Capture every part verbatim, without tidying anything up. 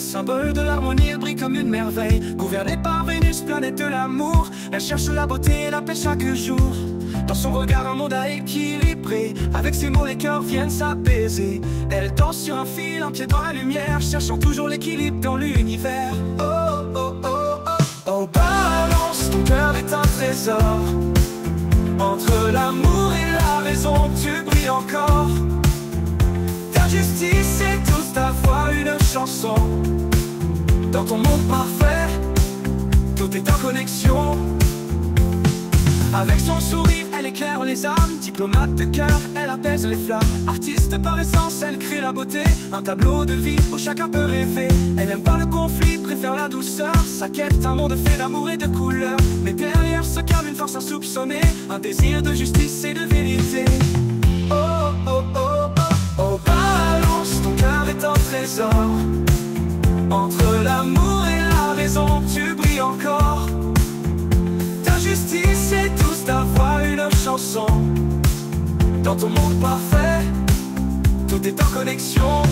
symbole de l'harmonie, elle brille comme une merveille. Gouvernée par Vénus, planète de l'amour, elle cherche la beauté et la paix chaque jour. Dans son regard, un monde à équilibrer. Avec ses mots, les cœurs viennent s'apaiser. Elle danse sur un fil, un pied dans la lumière, cherchant toujours l'équilibre dans l'univers. Oh, oh, oh, oh, oh, balance, ton cœur est un trésor. Entre l'amour et la raison, tu brilles encore. Ta justice et tous ta voix, une chanson. Dans ton monde parfait, tout est en connexion. Avec son sourire, elle éclaire les âmes. Diplomate de cœur, elle apaise les flammes. Artiste par essence, elle crée la beauté. Un tableau de vie où chacun peut rêver. Elle aime pas le conflit, préfère la douceur. Sa quête, un monde fait d'amour et de couleurs. Mais derrière se cache une force insoupçonnée, un désir de justice et de vérité. Oh, oh, oh, oh, oh, balance, ton cœur est un trésor. Entre l'amour et la raison, tu brilles encore. Ta justice et tous ta voix, une chanson. Dans ton monde parfait, tout est en connexion.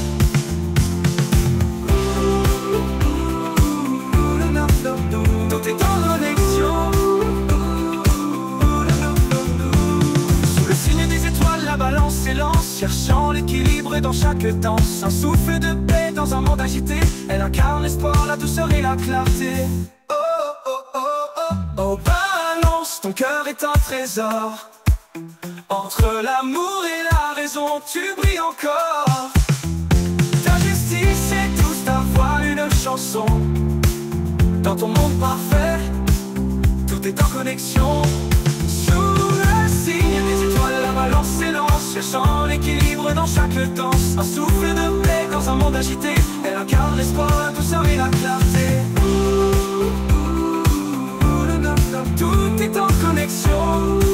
Tout est en connexion. Sous le signe des étoiles, la balance s'élance, cherchant l'équilibre dans chaque danse. Un souffle de paix dans un monde agité, elle incarne l'espoir, la douceur et la clarté. Oh, oh, oh, oh, oh, balance, ton cœur est un trésor. Entre l'amour et la raison, tu brilles encore. Ta justice et tous ta voix, une chanson. Dans ton monde parfait, tout est en connexion. Sous le signe des étoiles, la balance s'élance, cherchant l'équilibre dans chaque danse. Un souffle de paix dans un monde agité, elle incarne l'espoir, la douceur et la clarté. Tout est en connexion.